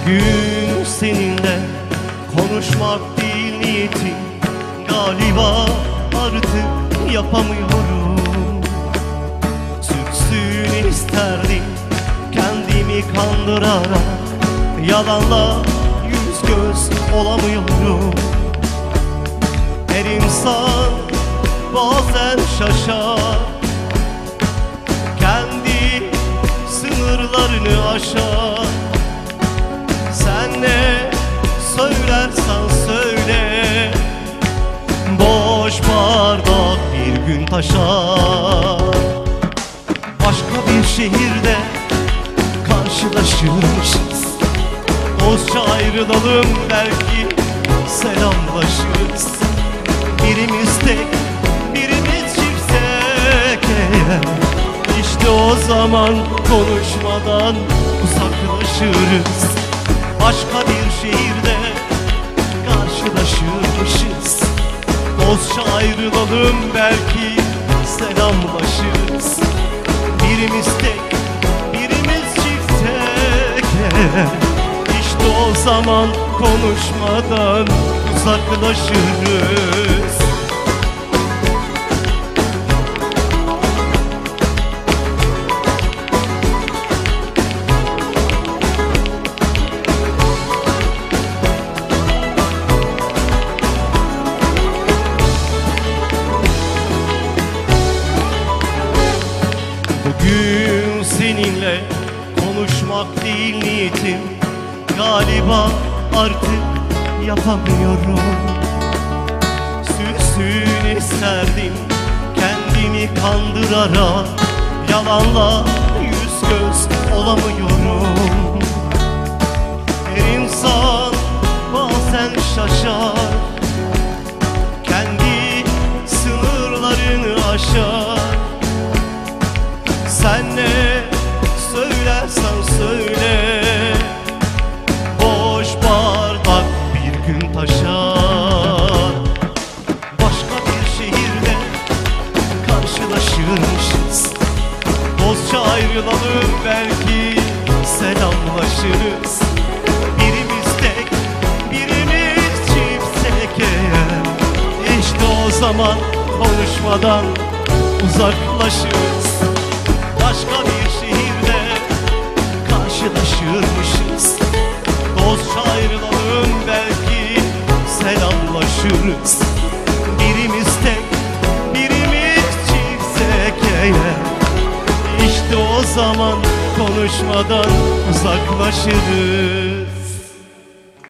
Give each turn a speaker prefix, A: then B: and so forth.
A: Bugün seninle konuşmak değil niyetim, galiba artık yapamıyorum. Sürsün isterdim kendimi kandırarak, yalanla yüz göz olamıyorum. Her insan bazen şaşar, kendi sınırlarını aşar. Sen ne söylersen söyle, boş bardak bir gün taşar. Başka bir şehirde karşılaşırmışız, dostça ayrılalım belki selamlaşırız. Birimiz tek, birimiz çiftsek eğer, İşte o zaman konuşmadan uzaklaşırız. Başka bir şehirde karşılaşırmışız, dostça ayrılalım belki selamlaşırız. Birimiz tek, birimiz çiftsek eğer, İşte o zaman konuşmadan uzaklaşırız. Bugün seninle konuşmak değil niyetim, galiba artık yapamıyorum. Sürsün isterdim kendimi kandırarak, yalanla yüz göz olamıyorum. Her insan bazen şaşar, kendi sınırlarını aşar. Sen ne söylersen söyle, boş bardak bir gün taşar. Başka bir şehirde karşılaşırmışız, dostça ayrılalım belki selamlaşırız. Birimiz tek, birimiz çiftsek eğer, İşte o zaman konuşmadan uzaklaşırız. Başka bir şehirde karşılaşırmışız, dostça ayrılalım belki selamlaşırız. Birimiz tek, birimiz çiftsek eğer, İşte o zaman konuşmadan uzaklaşırız.